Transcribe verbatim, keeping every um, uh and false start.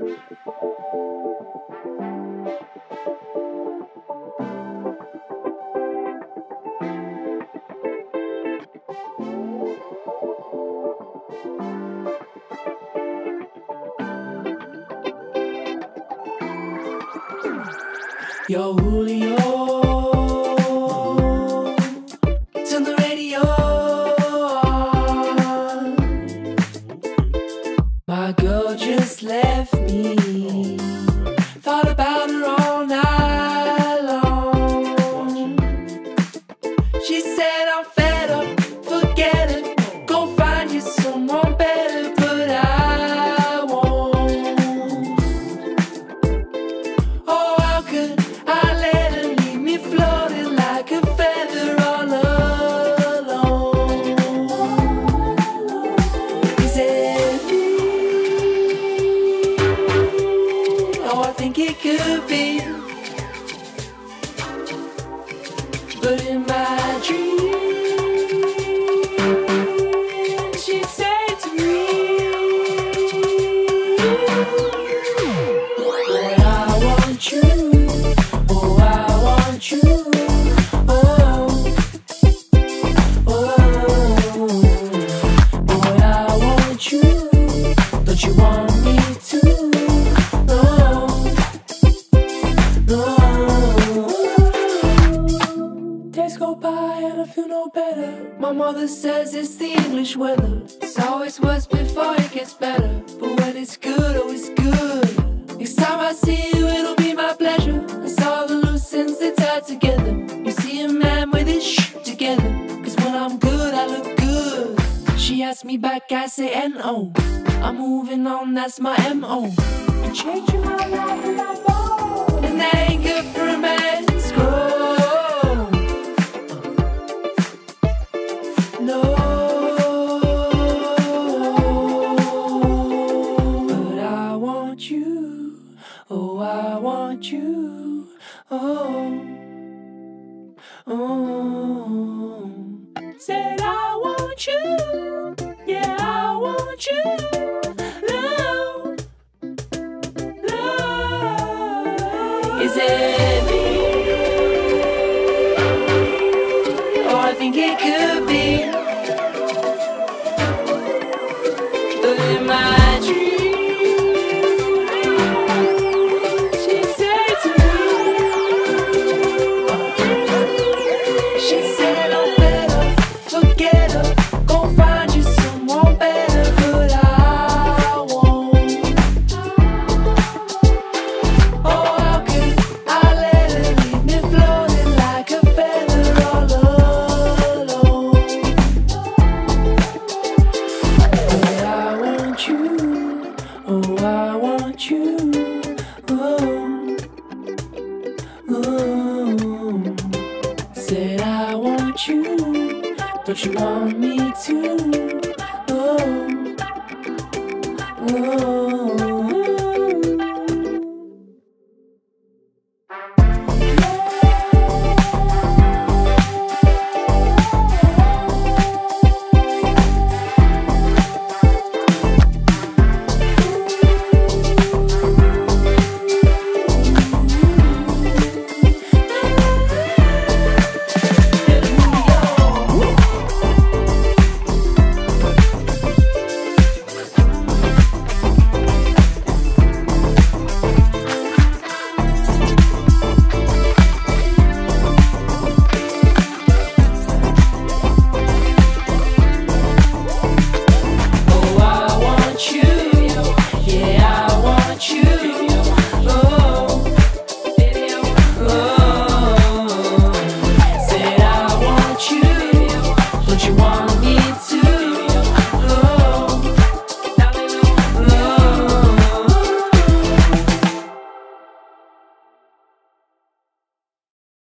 Yo, Julio, turn the radio on. My girl just left me, thought about her all night long. She said I'm fed up, forget it, go find you someone better, but I won't. Oh, how could I let her leave me floating like a feather all alone? Is it me? Oh, I think it could be, but in my dreams she'd say to me, boy, I want you. Oh, I want you. Oh, oh, boy, I want you. Don't you want me to? No, no. Days go by and I feel no better. My mother says it's the English weather. It's always worse before it gets better, but when it's good, oh, it's good. Next time I see you, it'll be my pleasure. It's all the loose ends that tie together. You see a man with his shit together, cause when I'm good, I look good. She asks me back, I say N O. I'm moving on, that's my M O. I'm changing my life and I'm on. And that ain't good for a man's growth. No. But I want you. Oh, I want you. Oh, oh. Said I want you. Yeah, I want you. Love, love. Is it me? Oh, I think it could be, but in my dreams she'd say to me, she said I'm fed up, forget her, go find you someone better, but I won't. Oh, how could I let her leave me floating like a feather all alone? But I want you, oh, I want you, oh, oh. Said I want you, don't you want me to?